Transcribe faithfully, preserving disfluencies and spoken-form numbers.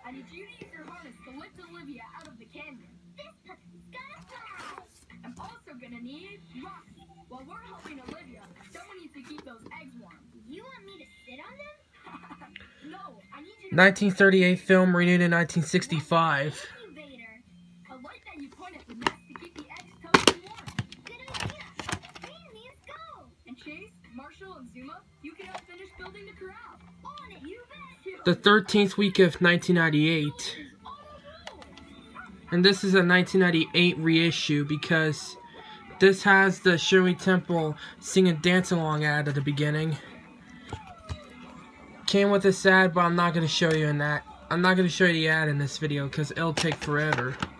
I need you to use your harness to lift Olivia out of the canyon. This puppy's gonna fly! I'm also gonna need Rocky. While we're helping Olivia, someone needs to keep those eggs warm. You want me to sit on them? No, I need you to... nineteen thirty-eight film renewed in nineteen sixty-five. Incubator. I like that you point at the nest to keep the eggs toasty warm. Good idea. Randy, let's go. And Chase, Marshall, and Zuma, you can help finish building the corral. On it, you bet. The thirteenth week of nineteen ninety-eight. And this is a nineteen ninety-eight reissue because this has the Shirley Temple sing and dance along ad at the beginning. Came with this ad, but I'm not going to show you in that. I'm not going to show you the ad in this video because it'll take forever.